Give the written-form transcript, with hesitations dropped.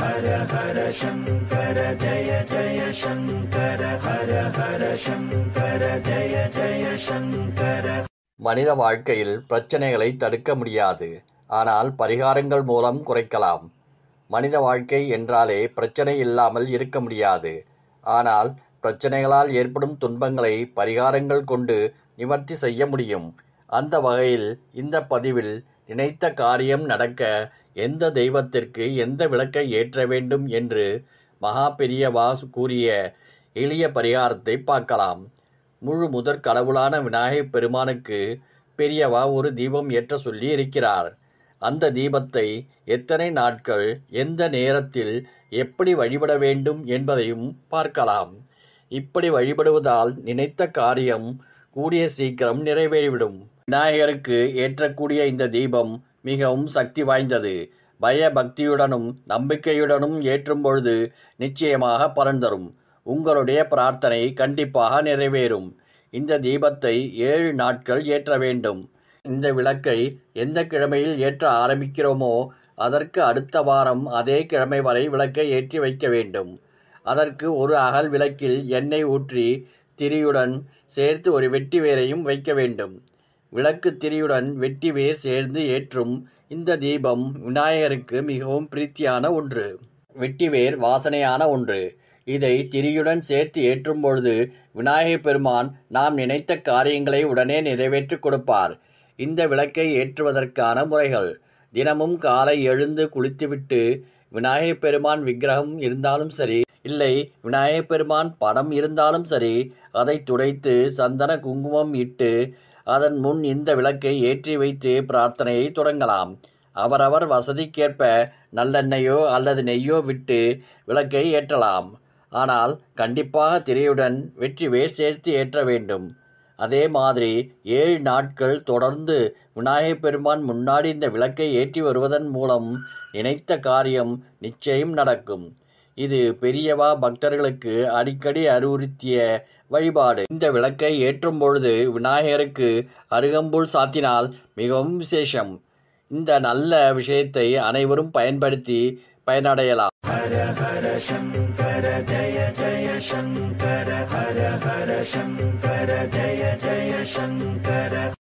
ஹர ஹர சங்கர ஜய ஜய சங்கர ஹர ஹர சங்கர ஜய ஜய சங்கர. மனித வாழ்க்கையில் பிரச்சனைகளை தடுக்க முடியாது, ஆனால் பரிகாரங்கள் மூலம் குறைக்கலாம். மனித வாழ்க்கை என்றாலே பிரச்சனை இல்லாமல் இருக்க முடியாது. ஆனால் பிரச்சனைகளால் ஏற்படும் துன்பங்களை பரிகாரங்கள் கொண்டு நிவர்த்தி செய்ய முடியும். அந்த வகையில் இந்த பதிவில் நினைத்த காரியம் நடக்க எந்த தெய்வத்திற்கு எந்த விளக்கை ஏற்ற வேண்டும் என்று மகா பெரியவா கூறிய எளிய பரிகாரத்தை பார்க்கலாம். முழு முதற் கடவுளான விநாயகப் பெருமானுக்கு பெரியவா ஒரு தீபம் ஏற்ற சொல்லி இருக்கிறார். அந்த தீபத்தை எத்தனை நாட்கள், எந்த நேரத்தில், எப்படி வழிபட வேண்டும் என்பதையும் பார்க்கலாம். இப்படி வழிபடுவதால் நினைத்த காரியம் கூடிய சீக்கிரம் நிறைவேறிவிடும். விநாயகருக்கு ஏற்றக்கூடிய இந்த தீபம் மிகவும் சக்தி வாய்ந்தது. பய பக்தியுடனும் நம்பிக்கையுடனும் ஏற்றும் பொழுது நிச்சயமாக பலன் தரும். உங்களுடைய பிரார்த்தனை கண்டிப்பாக நிறைவேறும். இந்த தீபத்தை 7 நாட்கள் ஏற்ற வேண்டும். இந்த விளக்கை எந்த கிழமையில் ஏற்ற ஆரம்பிக்கிறோமோ அதற்கு அடுத்த வாரம் அதே கிழமை வரை விளக்கை ஏற்றி வைக்க வேண்டும். அதற்கு ஒரு அகல் விளக்கில் எண்ணெய் ஊற்றி திரியுடன் சேர்த்து ஒரு வெட்டி வேரையும் வைக்க வேண்டும். விளக்கு திரியுடன் வெட்டி வேர் சேர்ந்து ஏற்றும் இந்த தீபம் விநாயகருக்கு மிகவும் பிரீத்தியான ஒன்று. வெட்டிவேர் வாசனையான ஒன்று. இதை திரியுடன் சேர்த்து ஏற்றும் பொழுது விநாயகப் பெருமான் நாம் நினைத்த காரியங்களை உடனே நிறைவேற்றி கொடுப்பார். இந்த விளக்கை ஏற்றுவதற்கான முறைகள்: தினமும் காலை எழுந்து குளித்துவிட்டு விநாயகப் பெருமான் விக்கிரகம் இருந்தாலும் சரி, இல்லை விநாயகப் பெருமான் படம் இருந்தாலும் சரி, அதை துடைத்து சந்தன குங்குமம் இட்டு அதன் முன் இந்த விளக்கை ஏற்றி வைத்து பிரார்த்தனையை தொடங்கலாம். அவரவர் வசதிக்கேற்ப நல்லெண்ணெயோ அல்லது நெய்யோ விட்டு விளக்கை ஏற்றலாம். ஆனால் கண்டிப்பாக திரையுடன் வெற்றி வேர் சேர்த்து ஏற்ற வேண்டும். அதே மாதிரி 7 நாட்கள் தொடர்ந்து விநாயகப் பெருமான் முன்னாடி இந்த விளக்கை ஏற்றி வருவதன் மூலம் நினைத்த காரியம் நிச்சயம் நடக்கும். இது பெரியவா பக்தர்களுக்கு அடிக்கடி அறிவுறுத்திய வழிபாடு. இந்த விளக்கை ஏற்றும் பொழுது விநாயகருக்கு அருகம்புல் சாத்தினால் மிகவும் விசேஷம். இந்த நல்ல விஷயத்தை அனைவரும் பயன்படுத்தி பயனடையலாம். ஹர ஹர சங்கர ஜய ஜய சங்கர ஹர ஹர சங்கர ஜய ஜய சங்கர.